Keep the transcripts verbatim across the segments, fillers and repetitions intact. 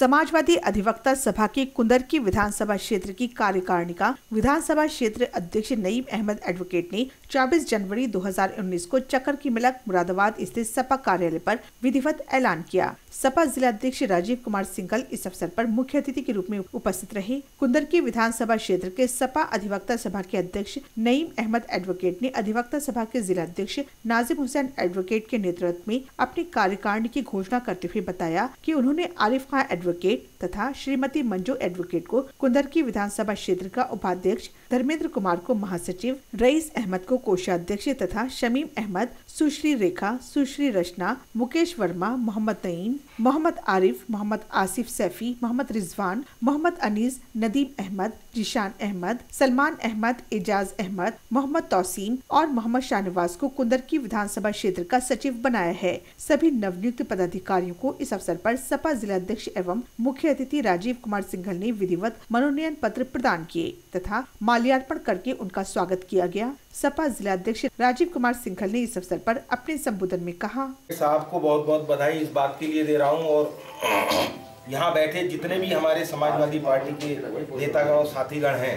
समाजवादी अधिवक्ता सभा की कुंदरकी विधानसभा क्षेत्र की कार्यकारिणी का विधानसभा क्षेत्र अध्यक्ष नईम अहमद एडवोकेट ने चौबीस जनवरी दो हज़ार उन्नीस को चक्कर की मिलक मुरादाबाद स्थित सपा कार्यालय पर विधिवत ऐलान किया। सपा जिला अध्यक्ष राजीव कुमार सिंघल इस अवसर पर मुख्य अतिथि के रूप में उपस्थित रहे। कुंदरकी विधानसभा क्षेत्र के सपा अधिवक्ता सभा के अध्यक्ष नईम अहमद एडवोकेट ने अधिवक्ता सभा के जिला अध्यक्ष नाजिम हुसैन एडवोकेट के नेतृत्व में अपनी कार्यकारिणी की घोषणा करते हुए बताया कि उन्होंने आरिफ खान एडवोकेट तथा श्रीमती मंजू एडवोकेट को कुंदरकी विधानसभा क्षेत्र का उपाध्यक्ष, धर्मेंद्र कुमार को महासचिव, रईस अहमद को कोषाध्यक्ष तथा शमीम अहमद, सुश्री रेखा, सुश्री रचना, मुकेश वर्मा, मोहम्मद नईम, मोहम्मद आरिफ, मोहम्मद आसिफ सैफी, मोहम्मद रिजवान, मोहम्मद अनीस, नदीम अहमद, जिशान अहमद, सलमान अहमद, एजाज अहमद, मोहम्मद तौसीम और मोहम्मद शाहनवाज को कुंदरकी विधानसभा क्षेत्र का सचिव बनाया है। सभी नवनियुक्त पदाधिकारियों को इस अवसर पर सपा जिला अध्यक्ष एवं मुख्य अतिथि राजीव कुमार सिंघल ने विधिवत मनोनयन पत्र प्रदान किए तथा माल्यार्पण करके उनका स्वागत किया गया। सपा जिला अध्यक्ष राजीव कुमार सिंघल ने इस अवसर पर अपने संबोधन में कहा, साहब को बहुत बहुत बधाई इस बात के लिए दे रहा हूं और यहाँ बैठे जितने भी हमारे समाजवादी पार्टी के नेतागण और साथीगण हैं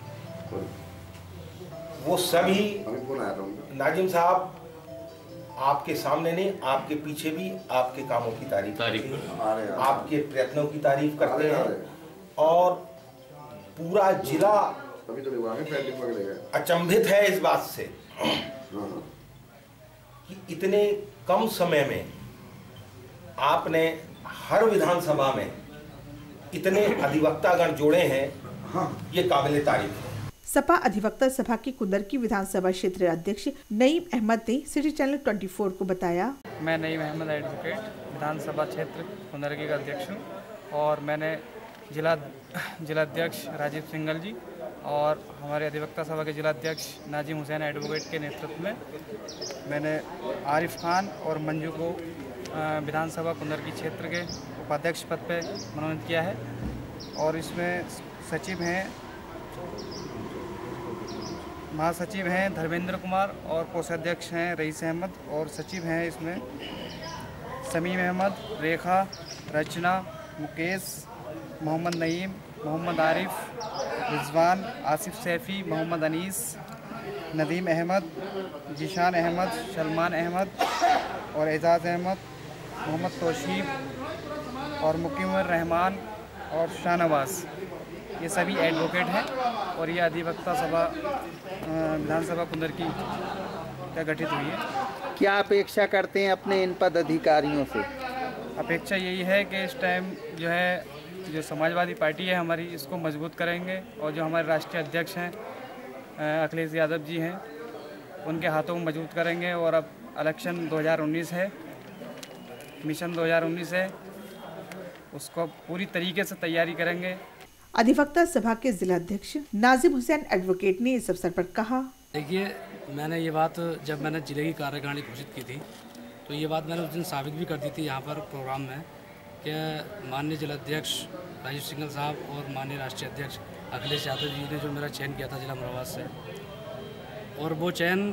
वो सभी, नाजिम साहब आपके सामने नहीं, आपके पीछे भी आपके कामों की तारीफ तारीफ आपके प्रयत्नों की तारीफ करते हैं और पूरा जिला अचंभित है इस बात से कि इतने कम समय में आपने हर विधानसभा में इतने अधिवक्तागण जोड़े हैं, ये काबिले तारीफ है। सपा अधिवक्ता सभा की कुंदरकी विधानसभा क्षेत्र अध्यक्ष नईम अहमद ने सिटी चैनल चौबीस को बताया, मैं नईम अहमद एडवोकेट विधानसभा क्षेत्र कुंदरकी का अध्यक्ष हूँ और मैंने जिला जिला अध्यक्ष राजीव सिंघल जी और हमारे अधिवक्ता सभा के जिला अध्यक्ष नाजिम हुसैन एडवोकेट के नेतृत्व में मैंने आरिफ खान और मंजू को विधानसभा कुंदरकी क्षेत्र के उपाध्यक्ष पद पर मनोनीत किया है और इसमें सचिव हैं महासचिव हैं धर्मेंद्र कुमार और कोषाध्यक्ष हैं रईस अहमद और सचिव हैं इसमें शमीम अहमद, रेखा, रचना, मुकेश, मोहम्मद नईम, मोहम्मद आरिफ, रिजवान, आसिफ सैफी, मोहम्मद अनीस, नदीम अहमद, जिशान अहमद, सलमान अहमद और एजाज अहमद, मोहम्मद तौसीफ और मुकीमुर रहमान और शाहनवाज, ये सभी एडवोकेट हैं और ये अधिवक्ता सभा विधानसभा कुंदरकी क्या गठित हुई है। क्या अपेक्षा करते हैं अपने इन पदाधिकारियों से? अपेक्षा यही है कि इस टाइम जो है जो समाजवादी पार्टी है हमारी, इसको मजबूत करेंगे और जो हमारे राष्ट्रीय अध्यक्ष हैं अखिलेश यादव जी हैं, उनके हाथों में मजबूत करेंगे और अब इलेक्शन दो हज़ार उन्नीस है, मिशन दो हज़ार उन्नीस है, उसको पूरी तरीके से तैयारी करेंगे। अधिवक्ता सभा के जिला अध्यक्ष नाजिम हुसैन एडवोकेट ने इस अवसर पर कहा, देखिए मैंने ये बात जब मैंने जिले की कार्यकारिणी घोषित की थी तो ये बात मैंने उस दिन साबित भी कर दी थी यहाँ पर प्रोग्राम में कि माननीय जिला अध्यक्ष राजीव सिंघल साहब और माननीय राष्ट्रीय अध्यक्ष अखिलेश यादव जी ने जो मेरा चयन किया था जिला मुरादाबाद से, और वो चयन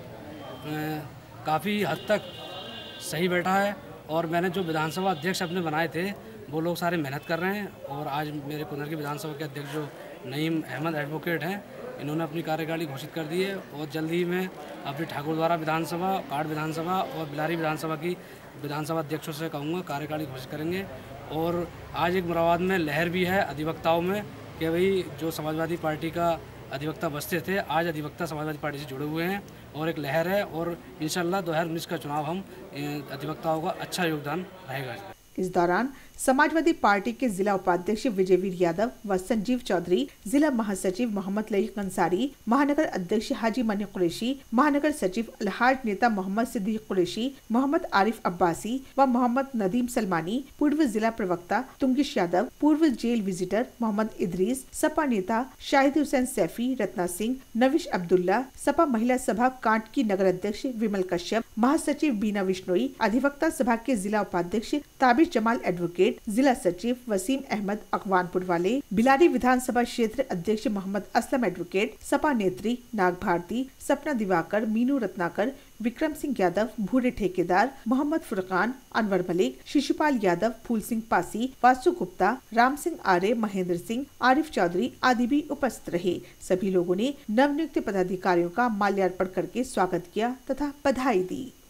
काफ़ी हद तक सही बैठा है और मैंने जो विधानसभा अध्यक्ष अपने बनाए थे वो लोग सारे मेहनत कर रहे हैं और आज मेरे कुंदरकी विधानसभा के अध्यक्ष जो नईम अहमद एडवोकेट हैं, इन्होंने अपनी कार्यकारिणी घोषित कर दी है और जल्द ही में अपनी ठाकुरद्वारा विधानसभा, काड़ विधानसभा और बिलारी विधानसभा की विधानसभा अध्यक्षों से कहूँगा कार्यकारिणी घोषित करेंगे। और आज एक मुरादाबाद में लहर भी है अधिवक्ताओं में कि भाई जो समाजवादी पार्टी का अधिवक्ता बसते थे आज अधिवक्ता समाजवादी पार्टी से जुड़े हुए हैं और एक लहर है और इंशाल्लाह दो हज़ार उन्नीस का चुनाव हम अधिवक्ताओं का अच्छा योगदान रहेगा। इस दौरान समाजवादी पार्टी के जिला उपाध्यक्ष विजयवीर यादव व संजीव चौधरी, जिला महासचिव मोहम्मद लईक अंसारी, महानगर अध्यक्ष हाजी मनी कुरैशी, महानगर सचिव अलहाज नेता मोहम्मद सिद्दीक कुरैशी, मोहम्मद आरिफ अब्बासी व मोहम्मद नदीम सलमानी, पूर्व जिला प्रवक्ता तुंगिश यादव, पूर्व जेल विजिटर मोहम्मद इदरीस, सपा नेता शाहिद हुसैन सैफी, रत्ना सिंह, नविश अब्दुल्ला, सपा महिला सभा कांट की नगर अध्यक्ष विमल कश्यप, महासचिव बीना विश्नोई, अधिवक्ता सभा के जिला उपाध्यक्ष ताबिश जमाल एडवोकेट, एडवोकेट, जिला सचिव वसीम अहमद अकवानपुर वाले, बिलारी विधानसभा क्षेत्र अध्यक्ष मोहम्मद असलम एडवोकेट, सपा नेत्री नाग भारती, सपना दिवाकर, मीनू रत्नाकर, विक्रम सिंह यादव, भूरे ठेकेदार, मोहम्मद फुरकान, अनवर मलिक, शिशुपाल यादव, फूल सिंह पासी, वासु गुप्ता, राम सिंह आर्य, महेंद्र सिंह, आरिफ चौधरी आदि भी उपस्थित रहे। सभी लोगों ने नवनियुक्त पदाधिकारियों का माल्यार्पण करके स्वागत किया तथा बधाई दी।